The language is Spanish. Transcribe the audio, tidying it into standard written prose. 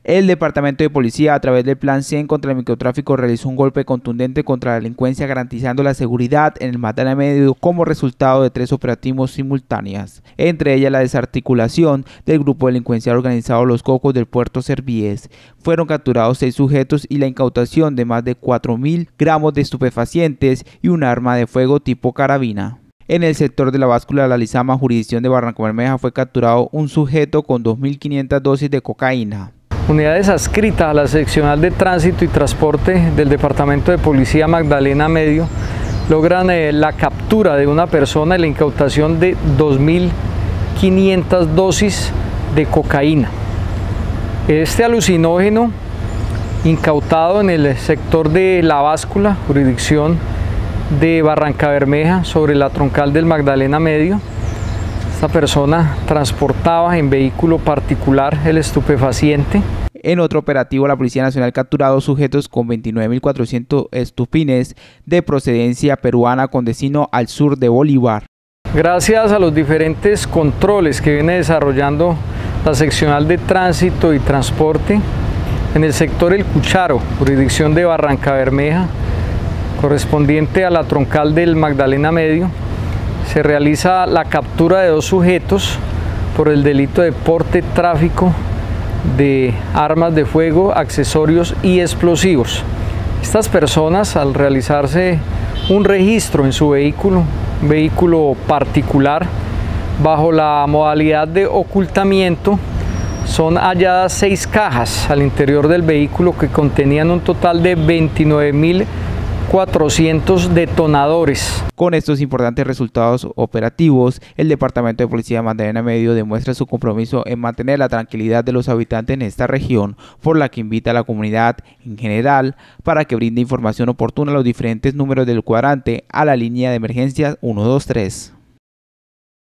El Departamento de Policía, a través del Plan 100 contra el microtráfico, realizó un golpe contundente contra la delincuencia, garantizando la seguridad en el Magdalena Medio como resultado de 3 operativos simultáneos, entre ellas la desarticulación del grupo delincuencial organizado Los Cocos del Puerto Servies. Fueron capturados 6 sujetos y la incautación de más de 4.000 gramos de estupefacientes y un arma de fuego tipo carabina. En el sector de la báscula de la Lizama, jurisdicción de Barrancabermeja, fue capturado un sujeto con 2.500 dosis de cocaína. Unidades adscritas a la Seccional de Tránsito y Transporte del Departamento de Policía Magdalena Medio logran la captura de una persona y la incautación de 2.500 dosis de cocaína. Este alucinógeno incautado en el sector de la báscula, jurisdicción de Barrancabermeja, sobre la troncal del Magdalena Medio. Esta persona transportaba en vehículo particular el estupefaciente. En otro operativo, la Policía Nacional capturó 2 sujetos con 29.400 estupines de procedencia peruana con destino al sur de Bolívar. Gracias a los diferentes controles que viene desarrollando la Seccional de Tránsito y Transporte, en el sector El Cucharo, jurisdicción de Barrancabermeja, correspondiente a la troncal del Magdalena Medio, se realiza la captura de 2 sujetos por el delito de porte, tráfico de armas de fuego, accesorios y explosivos. Estas personas, al realizarse un registro en su vehículo, un vehículo particular, bajo la modalidad de ocultamiento, son halladas 6 cajas al interior del vehículo que contenían un total de 29.400 detonadores. Con estos importantes resultados operativos, el Departamento de Policía Magdalena Medio demuestra su compromiso en mantener la tranquilidad de los habitantes en esta región, por la que invita a la comunidad en general para que brinde información oportuna a los diferentes números del cuadrante a la línea de emergencias 123.